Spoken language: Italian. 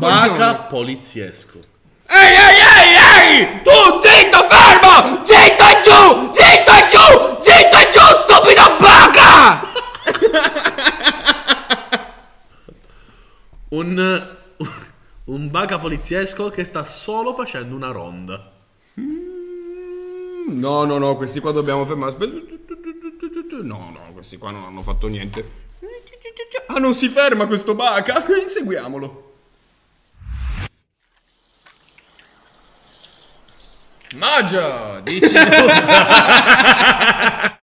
baca poliziesco. Ehi, ehi, ehi, ehi! Tu zitto, fermo! Zitto e giù! Zitto e giù! Zitto e giù, stupido baca! Un baca poliziesco che sta solo facendo una ronda. No, no, no, questi qua dobbiamo fermare. No, no, questi qua non hanno fatto niente. Ah, non si ferma questo baca? Inseguiamolo. Magia, dici tu.